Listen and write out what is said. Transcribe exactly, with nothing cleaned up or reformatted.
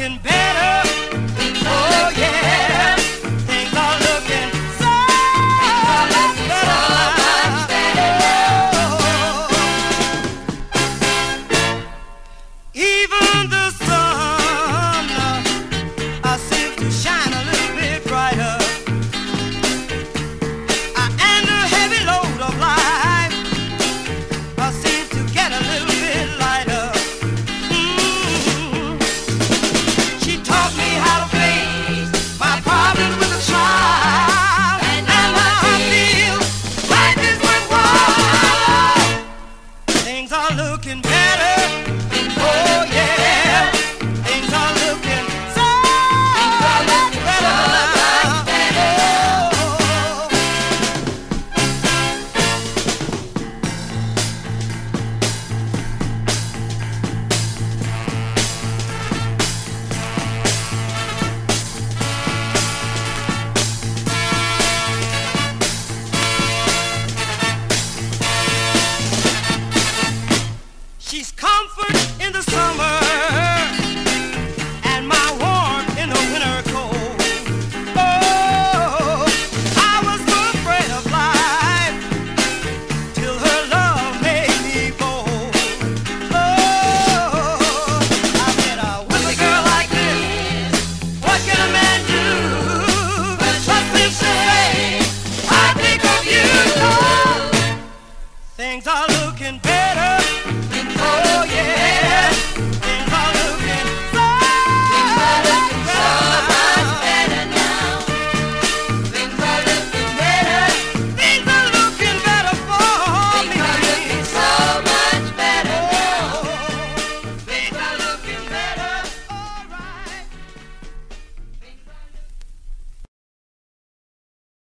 looking better. Oh yeah, things are looking so much better. Even the sun uh, seems to shine a little bit brighter, uh, and the heavy load of life uh, seems to get a little bit lighter. Mm-hmm. She taught me how to face my problems with a smile, and now I feel life is worthwhile. Things are looking better. Oh yeah, things are looking so much better now. Oh. She's comfort.